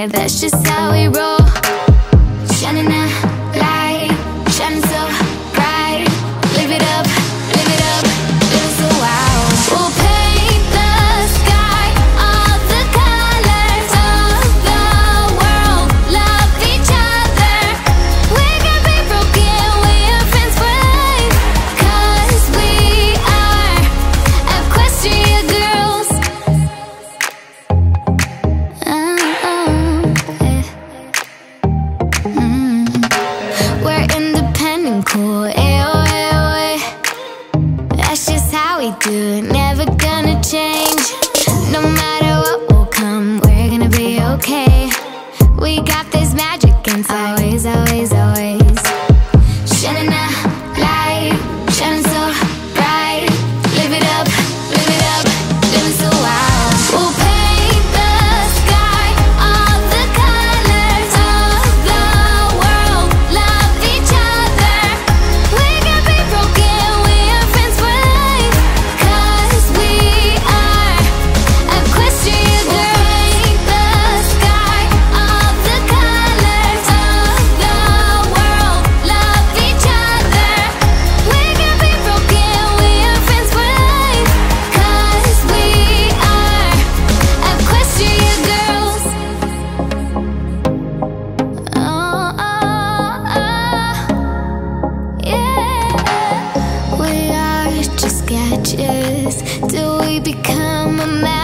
yeah, that's just how we roll. Shining a light, shining so bright. Live it up, live it up, live it so wild. We'll paint the sky all the colors of the world. Love each other. We can be broken, we are friends for life. 'Cause we are Equestria girls. We're independent, cool, ayo, ayo, ay. That's just how we do it, never gonna change. No matter what will come, we're gonna be okay. We got this magic inside, always, always, always. Shining a light, shining so bright. Live it up, live it up, live it so wild. We'll paint the sky all the colors of the world. Love each other. We can be broken, we are friends for life. 'Cause we are Equestria girls. Paint the sky all the colors of the world. Love each other. We can be broken, we are friends for life. 'Cause we are Equestria girls. Oh, oh, oh, yeah. We are just sketches till we become a match.